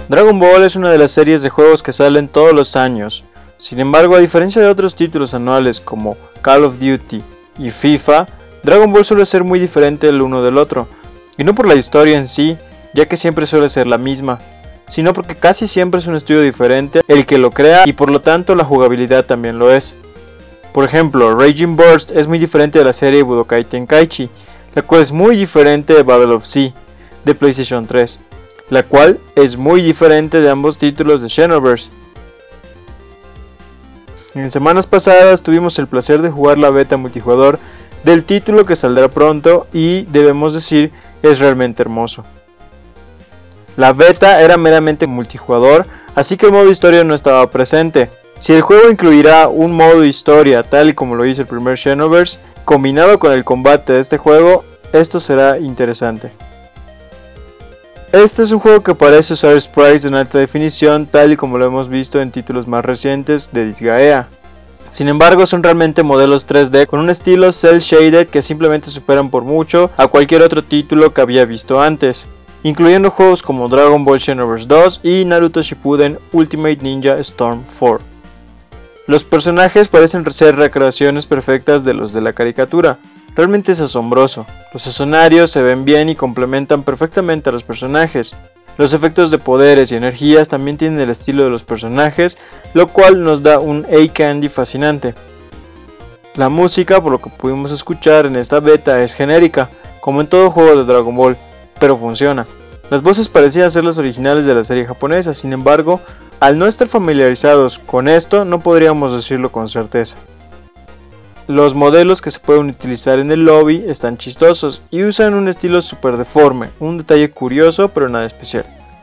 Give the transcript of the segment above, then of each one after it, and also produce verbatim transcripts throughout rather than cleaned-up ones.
Dragon Ball es una de las series de juegos que salen todos los años. Sin embargo, a diferencia de otros títulos anuales como Call of Duty y FIFA, Dragon Ball suele ser muy diferente el uno del otro, y no por la historia en sí, ya que siempre suele ser la misma, sino porque casi siempre es un estudio diferente el que lo crea y por lo tanto la jugabilidad también lo es. Por ejemplo, Raging Burst es muy diferente de la serie Budokai Tenkaichi, la cual es muy diferente de Battle of Z de PlayStation tres, la cual es muy diferente de ambos títulos de Xenoverse. En semanas pasadas tuvimos el placer de jugar la beta multijugador del título que saldrá pronto y debemos decir es realmente hermoso. La beta era meramente multijugador, así que el modo historia no estaba presente. Si el juego incluirá un modo historia tal y como lo hizo el primer Xenoverse, combinado con el combate de este juego, esto será interesante. Este es un juego que parece usar sprites en alta definición tal y como lo hemos visto en títulos más recientes de Disgaea. Sin embargo, son realmente modelos tres D con un estilo cel shaded que simplemente superan por mucho a cualquier otro título que había visto antes, incluyendo juegos como Dragon Ball Xenoverse dos y Naruto Shippuden Ultimate Ninja Storm cuatro. Los personajes parecen ser recreaciones perfectas de los de la caricatura. Realmente es asombroso. Los escenarios se ven bien y complementan perfectamente a los personajes. Los efectos de poderes y energías también tienen el estilo de los personajes, lo cual nos da un eye candy fascinante. La música, por lo que pudimos escuchar en esta beta, es genérica, como en todo juego de Dragon Ball, pero funciona. Las voces parecían ser las originales de la serie japonesa, sin embargo, al no estar familiarizados con esto, no podríamos decirlo con certeza. Los modelos que se pueden utilizar en el lobby están chistosos y usan un estilo super deforme, un detalle curioso pero nada especial.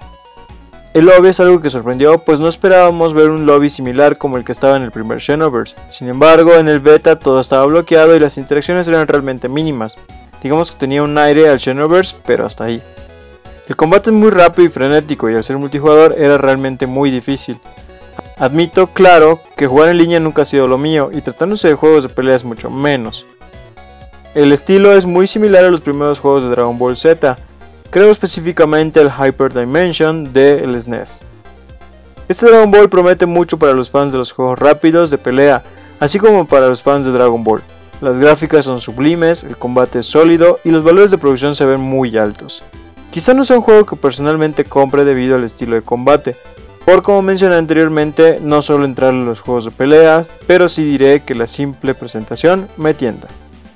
El lobby es algo que sorprendió, pues no esperábamos ver un lobby similar como el que estaba en el primer Xenoverse. Sin embargo, en el beta todo estaba bloqueado y las interacciones eran realmente mínimas. Digamos que tenía un aire al Xenoverse, pero hasta ahí. El combate es muy rápido y frenético y al ser multijugador era realmente muy difícil. Admito, claro, que jugar en línea nunca ha sido lo mío y tratándose de juegos de peleas mucho menos. El estilo es muy similar a los primeros juegos de Dragon Ball Z, creo específicamente el Hyper Dimension de el S N E S. Este Dragon Ball promete mucho para los fans de los juegos rápidos de pelea, así como para los fans de Dragon Ball. Las gráficas son sublimes, el combate es sólido y los valores de producción se ven muy altos. Quizá no sea un juego que personalmente compre debido al estilo de combate, por como mencioné anteriormente, no suelo entrar en los juegos de peleas, pero sí diré que la simple presentación me tienta.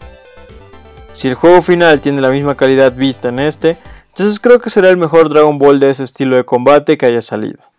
Si el juego final tiene la misma calidad vista en este, entonces creo que será el mejor Dragon Ball de ese estilo de combate que haya salido.